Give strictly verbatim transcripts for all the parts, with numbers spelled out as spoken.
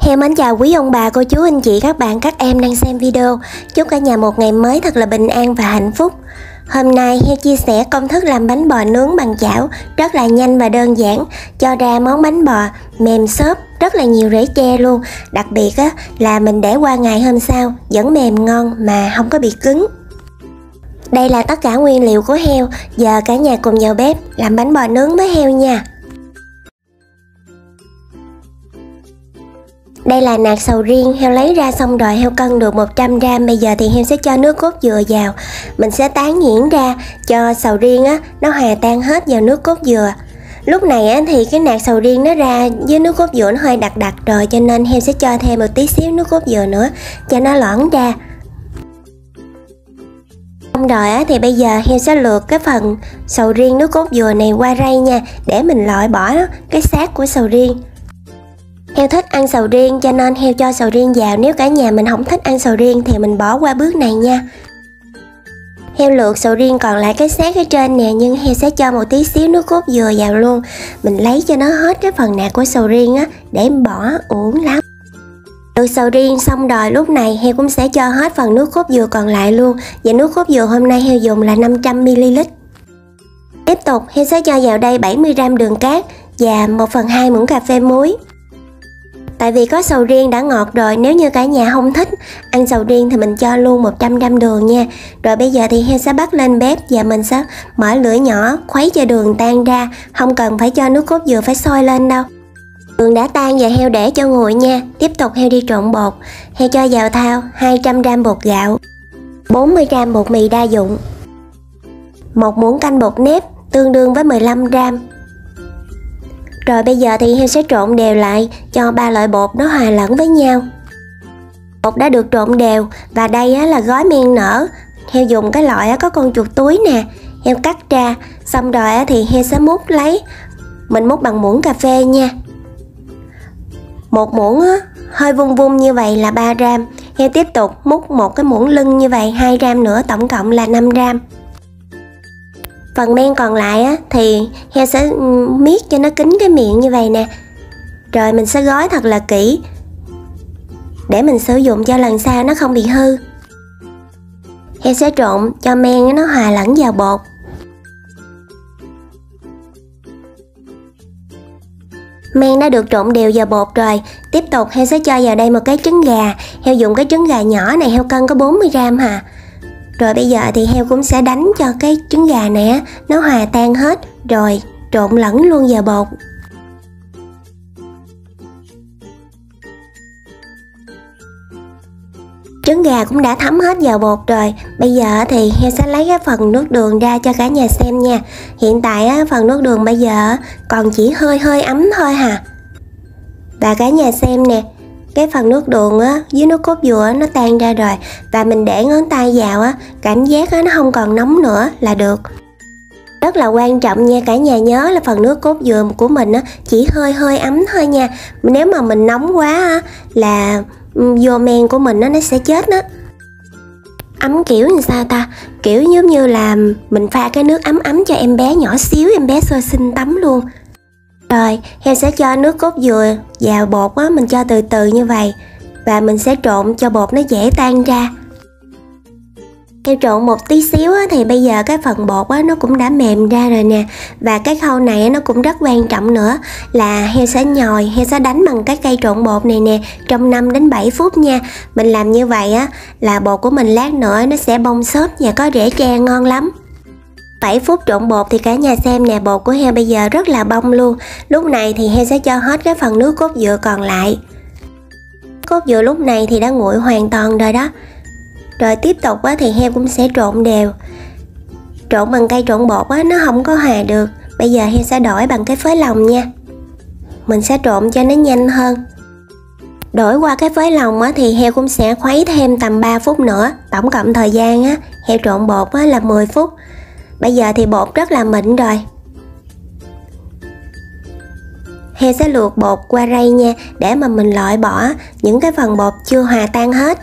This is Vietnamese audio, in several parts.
Heo mến chào quý ông bà, cô chú, anh chị, các bạn, các em đang xem video. Chúc cả nhà một ngày mới thật là bình an và hạnh phúc. Hôm nay Heo chia sẻ công thức làm bánh bò nướng bằng chảo rất là nhanh và đơn giản, cho ra món bánh bò mềm xốp, rất là nhiều rễ tre luôn. Đặc biệt á, là mình để qua ngày hôm sau vẫn mềm ngon mà không có bị cứng. Đây là tất cả nguyên liệu của heo. Giờ cả nhà cùng vào bếp làm bánh bò nướng với heo nha. Đây là nạc sầu riêng, heo lấy ra xong rồi heo cân được một trăm gam. Bây giờ thì heo sẽ cho nước cốt dừa vào. Mình sẽ tán nhuyễn ra cho sầu riêng á nó hòa tan hết vào nước cốt dừa. Lúc này á thì cái nạc sầu riêng nó ra với nước cốt dừa nó hơi đặc đặc rồi, cho nên heo sẽ cho thêm một tí xíu nước cốt dừa nữa cho nó loãng ra. Xong rồi á thì bây giờ heo sẽ lượt cái phần sầu riêng nước cốt dừa này qua rây nha, để mình loại bỏ cái xác của sầu riêng. Heo thích ăn sầu riêng cho nên heo cho sầu riêng vào. Nếu cả nhà mình không thích ăn sầu riêng thì mình bỏ qua bước này nha. Heo lượt sầu riêng còn lại cái xác ở trên nè, nhưng heo sẽ cho một tí xíu nước cốt dừa vào luôn. Mình lấy cho nó hết cái phần nạc của sầu riêng á, để bỏ uổng lắm. Lượt sầu riêng xong rồi, lúc này heo cũng sẽ cho hết phần nước cốt dừa còn lại luôn. Và nước cốt dừa hôm nay heo dùng là năm trăm mi li lít. Tiếp tục heo sẽ cho vào đây bảy mươi gam đường cát và một phần hai muỗng cà phê muối. Tại vì có sầu riêng đã ngọt rồi, nếu như cả nhà không thích ăn sầu riêng thì mình cho luôn một trăm gam đường nha. Rồi bây giờ thì heo sẽ bắt lên bếp và mình sẽ mở lửa nhỏ khuấy cho đường tan ra. Không cần phải cho nước cốt dừa phải sôi lên đâu. Đường đã tan và heo để cho nguội nha. Tiếp tục heo đi trộn bột. Heo cho vào thau hai trăm gam bột gạo, bốn mươi gam bột mì đa dụng, một muỗng canh bột nếp tương đương với mười lăm gam. Rồi bây giờ thì heo sẽ trộn đều lại cho ba loại bột nó hòa lẫn với nhau. Bột đã được trộn đều và đây á, là gói men nở. Heo dùng cái loại á, có con chuột túi nè, heo cắt ra. Xong rồi á, thì heo sẽ múc lấy. Mình múc bằng muỗng cà phê nha. Một muỗng á, hơi vung vung như vậy là ba gam. Heo tiếp tục múc một cái muỗng lưng như vậy hai gam nữa, tổng cộng là năm gam. Phần men còn lại á, thì heo sẽ miết cho nó kín cái miệng như vậy nè. Rồi mình sẽ gói thật là kỹ để mình sử dụng cho lần sau nó không bị hư. Heo sẽ trộn cho men nó hòa lẫn vào bột. Men đã được trộn đều vào bột rồi. Tiếp tục heo sẽ cho vào đây một cái trứng gà. Heo dùng cái trứng gà nhỏ này, heo cân có bốn mươi gam hà. Rồi bây giờ thì heo cũng sẽ đánh cho cái trứng gà này á, nó hòa tan hết rồi trộn lẫn luôn vào bột. Trứng gà cũng đã thấm hết vào bột rồi. Bây giờ thì heo sẽ lấy cái phần nước đường ra cho cả nhà xem nha. Hiện tại á, phần nước đường bây giờ còn chỉ hơi hơi ấm thôi hà. Và cả nhà xem nè, cái phần nước đường á với nước cốt dừa nó tan ra rồi. Và mình để ngón tay vào á, cảm giác á nó không còn nóng nữa là được. Rất là quan trọng nha, cả nhà nhớ là phần nước cốt dừa của mình á chỉ hơi hơi ấm thôi nha. Nếu mà mình nóng quá á là vô men của mình á nó sẽ chết đó. Ấm kiểu như sao ta? Kiểu giống như là mình pha cái nước ấm ấm cho em bé nhỏ xíu, em bé sơ sinh tắm luôn. Rồi heo sẽ cho nước cốt dừa vào bột á, mình cho từ từ như vậy. Và mình sẽ trộn cho bột nó dễ tan ra. Heo trộn một tí xíu á, thì bây giờ cái phần bột á, nó cũng đã mềm ra rồi nè. Và cái khâu này á, nó cũng rất quan trọng nữa là heo sẽ nhồi, heo sẽ đánh bằng cái cây trộn bột này nè trong năm đến bảy phút nha. Mình làm như vậy á là bột của mình lát nữa nó sẽ bong xốp và có rễ tre ngon lắm. bảy phút trộn bột thì cả nhà xem nè, bột của heo bây giờ rất là bong luôn. Lúc này thì heo sẽ cho hết cái phần nước cốt dừa còn lại. Cốt dừa lúc này thì đã nguội hoàn toàn rồi đó. Rồi tiếp tục á, thì heo cũng sẽ trộn đều. Trộn bằng cây trộn bột á, nó không có hòa được. Bây giờ heo sẽ đổi bằng cái phới lòng nha. Mình sẽ trộn cho nó nhanh hơn. Đổi qua cái phới lòng á, thì heo cũng sẽ khuấy thêm tầm ba phút nữa. Tổng cộng thời gian á, heo trộn bột á, là mười phút. Bây giờ thì bột rất là mịn rồi. Heo sẽ luộc bột qua rây nha, để mà mình loại bỏ những cái phần bột chưa hòa tan hết.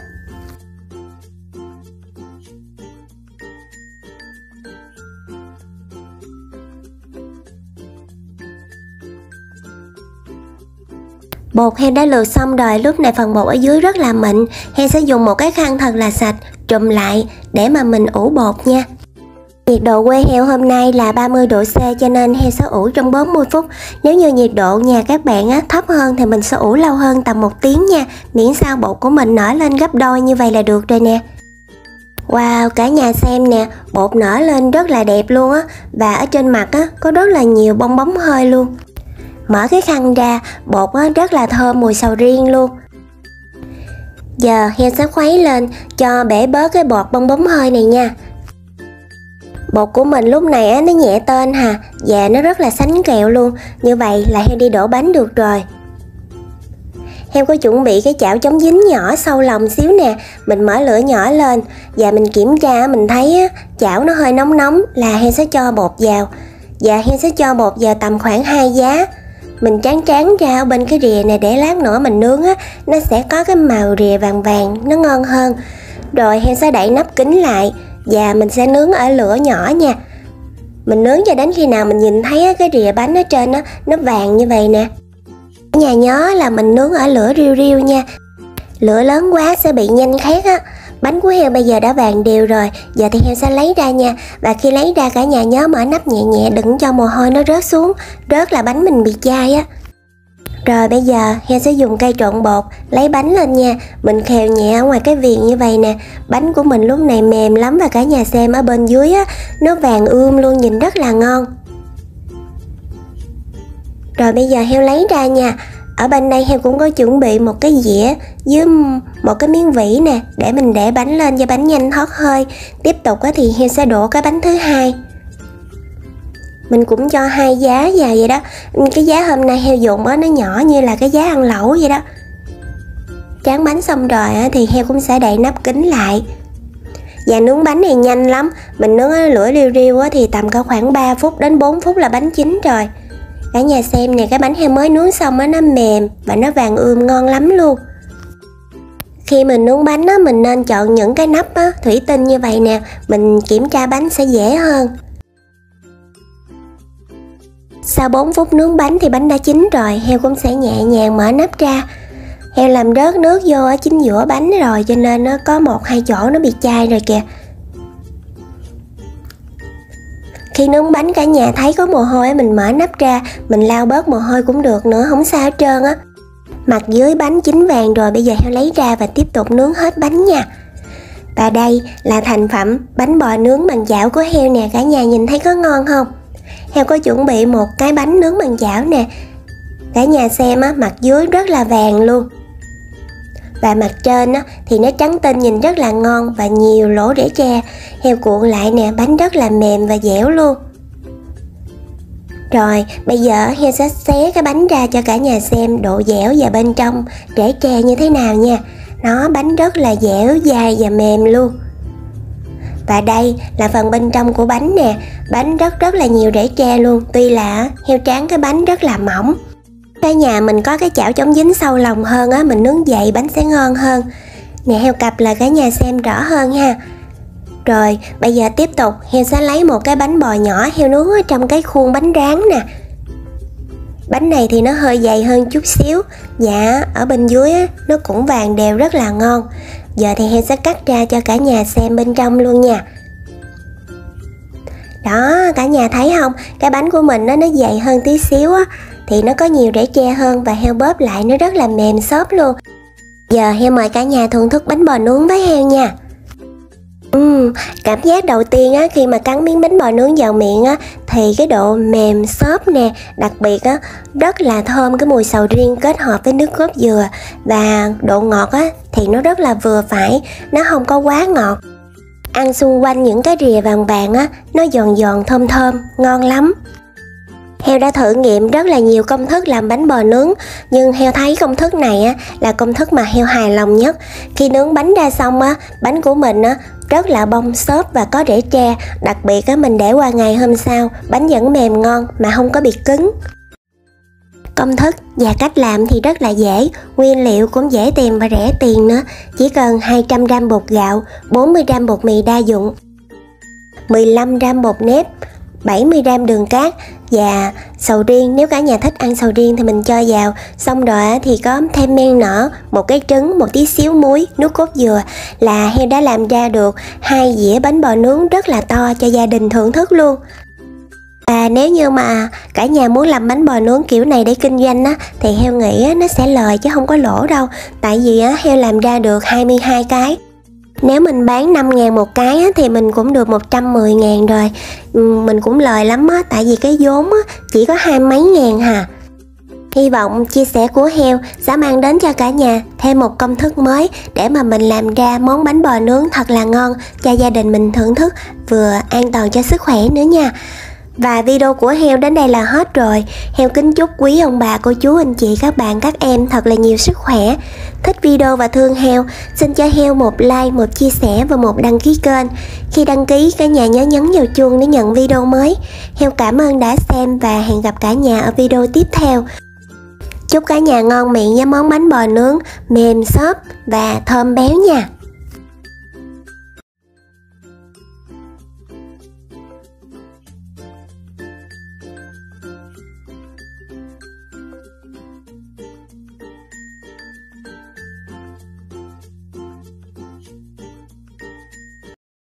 Bột heo đã lượt xong rồi, lúc này phần bột ở dưới rất là mịn. Heo sẽ dùng một cái khăn thật là sạch trùm lại để mà mình ủ bột nha. Nhiệt độ quê heo hôm nay là ba mươi độ C cho nên heo sẽ ủ trong bốn mươi phút. Nếu như nhiệt độ nhà các bạn á, thấp hơn thì mình sẽ ủ lâu hơn tầm một tiếng nha. Miễn sao bột của mình nở lên gấp đôi như vậy là được rồi nè. Wow, cả nhà xem nè, bột nở lên rất là đẹp luôn á. Và ở trên mặt á, có rất là nhiều bong bóng hơi luôn. Mở cái khăn ra, bột á, rất là thơm mùi sầu riêng luôn. Giờ heo sẽ khuấy lên cho bể bớt cái bọt bong bóng hơi này nha. Bột của mình lúc này á, nó nhẹ tên hà, và nó rất là sánh kẹo luôn. Như vậy là heo đi đổ bánh được rồi. Heo có chuẩn bị cái chảo chống dính nhỏ sâu lòng xíu nè. Mình mở lửa nhỏ lên và mình kiểm tra, mình thấy á, chảo nó hơi nóng nóng là heo sẽ cho bột vào. Và heo sẽ cho bột vào tầm khoảng hai giá. Mình tráng tráng ra ở bên cái rìa này để lát nữa mình nướng á, nó sẽ có cái màu rìa vàng vàng, nó ngon hơn. Rồi heo sẽ đậy nắp kín lại và mình sẽ nướng ở lửa nhỏ nha. Mình nướng cho đến khi nào mình nhìn thấy á, cái rìa bánh ở trên á, nó vàng như vậy nè. Nhà nhớ là mình nướng ở lửa riu riu nha. Lửa lớn quá sẽ bị nhanh khét á. Bánh của heo bây giờ đã vàng đều rồi. Giờ thì heo sẽ lấy ra nha. Và khi lấy ra cả nhà nhớ mở nắp nhẹ nhẹ, đừng cho mồ hôi nó rớt xuống. Rớt là bánh mình bị chai á. Rồi bây giờ heo sẽ dùng cây trộn bột lấy bánh lên nha. Mình khều nhẹ ở ngoài cái viền như vậy nè. Bánh của mình lúc này mềm lắm và cả nhà xem ở bên dưới á, nó vàng ươm luôn, nhìn rất là ngon. Rồi bây giờ heo lấy ra nha. Ở bên đây heo cũng có chuẩn bị một cái dĩa với một cái miếng vỉ nè, để mình để bánh lên cho bánh nhanh thoát hơi. Tiếp tục thì heo sẽ đổ cái bánh thứ hai. Mình cũng cho hai giá vào vậy đó. Cái giá hôm nay heo dùng đó, nó nhỏ như là cái giá ăn lẩu vậy đó. Tráng bánh xong rồi thì heo cũng sẽ đậy nắp kín lại. Và nướng bánh này nhanh lắm. Mình nướng ở lửa riu riu thì tầm có khoảng ba phút đến bốn phút là bánh chín rồi. Cả nhà xem nè, cái bánh heo mới nướng xong á, nó mềm và nó vàng ươm ngon lắm luôn. Khi mình nướng bánh á, mình nên chọn những cái nắp á, thủy tinh như vậy nè. Mình kiểm tra bánh sẽ dễ hơn. Sau bốn phút nướng bánh thì bánh đã chín rồi. Heo cũng sẽ nhẹ nhàng mở nắp ra. Heo làm rớt nước vô ở chính giữa bánh rồi, cho nên nó có một hai chỗ nó bị chai rồi kìa. Khi nướng bánh cả nhà thấy có mồ hôi, mình mở nắp ra, mình lau bớt mồ hôi cũng được nữa, không sao hết trơn á. Mặt dưới bánh chín vàng rồi, bây giờ heo lấy ra và tiếp tục nướng hết bánh nha. Và đây là thành phẩm bánh bò nướng bằng chảo của heo nè, cả nhà nhìn thấy có ngon không? Heo có chuẩn bị một cái bánh nướng bằng chảo nè. Cả nhà xem á, mặt dưới rất là vàng luôn. Và mặt trên á, thì nó trắng tinh, nhìn rất là ngon và nhiều lỗ rễ tre. Heo cuộn lại nè, bánh rất là mềm và dẻo luôn. Rồi bây giờ heo sẽ xé cái bánh ra cho cả nhà xem độ dẻo và bên trong rễ tre như thế nào nha. Nó bánh rất là dẻo, dai và mềm luôn. Và đây là phần bên trong của bánh nè. Bánh rất rất là nhiều rễ tre luôn. Tuy là heo tráng cái bánh rất là mỏng. Cả nhà mình có cái chảo chống dính sâu lòng hơn á, mình nướng dậy bánh sẽ ngon hơn. Nè, heo cặp là cả nhà xem rõ hơn ha. Rồi bây giờ tiếp tục heo sẽ lấy một cái bánh bò nhỏ heo nướng ở trong cái khuôn bánh rán nè. Bánh này thì nó hơi dày hơn chút xíu. Dạ, ở bên dưới á, nó cũng vàng đều rất là ngon. Giờ thì heo sẽ cắt ra cho cả nhà xem bên trong luôn nha. Đó, cả nhà thấy không? Cái bánh của mình nó, nó dày hơn tí xíu á, thì nó có nhiều rễ tre hơn và heo bóp lại nó rất là mềm xốp luôn. Giờ heo mời cả nhà thưởng thức bánh bò nướng với heo nha. Uhm, cảm giác đầu tiên á, khi mà cắn miếng bánh bò nướng vào miệng á, thì cái độ mềm xốp nè, đặc biệt á, rất là thơm cái mùi sầu riêng kết hợp với nước cốt dừa. Và độ ngọt á, thì nó rất là vừa phải, nó không có quá ngọt. Ăn xung quanh những cái rìa vàng vàng á, nó giòn giòn thơm thơm, ngon lắm. Heo đã thử nghiệm rất là nhiều công thức làm bánh bò nướng, nhưng heo thấy công thức này á, là công thức mà heo hài lòng nhất. Khi nướng bánh ra xong á, bánh của mình á, rất là bong xốp và có rễ tre. Đặc biệt á, mình để qua ngày hôm sau, bánh vẫn mềm ngon mà không có bị cứng. Công thức và cách làm thì rất là dễ, nguyên liệu cũng dễ tìm và rẻ tiền nữa. Chỉ cần hai trăm gam bột gạo, bốn mươi gam bột mì đa dụng, mười lăm gam bột nếp, bảy mươi gam đường cát, Và sầu riêng, nếu cả nhà thích ăn sầu riêng thì mình cho vào. Xong rồi thì có thêm men nở, một cái trứng, một tí xíu muối, nước cốt dừa là heo đã làm ra được hai dĩa bánh bò nướng rất là to cho gia đình thưởng thức luôn. Và nếu như mà cả nhà muốn làm bánh bò nướng kiểu này để kinh doanh á, thì heo nghĩ á, nó sẽ lời chứ không có lỗ đâu. Tại vì á, heo làm ra được hai mươi hai cái. Nếu mình bán năm ngàn một cái á, thì mình cũng được một trăm mười ngàn rồi. Mình cũng lời lắm á, tại vì cái vốn á, chỉ có hai mấy ngàn hà. Hy vọng chia sẻ của heo sẽ mang đến cho cả nhà thêm một công thức mới để mà mình làm ra món bánh bò nướng thật là ngon cho gia đình mình thưởng thức, vừa an toàn cho sức khỏe nữa nha. Và video của heo đến đây là hết rồi. Heo kính chúc quý ông bà, cô chú, anh chị, các bạn, các em thật là nhiều sức khỏe. Thích video và thương heo, xin cho heo một like, một chia sẻ và một đăng ký kênh. Khi đăng ký, cả nhà nhớ nhấn vào chuông để nhận video mới. Heo cảm ơn đã xem và hẹn gặp cả nhà ở video tiếp theo. Chúc cả nhà ngon miệng với món bánh bò nướng mềm xốp và thơm béo nha.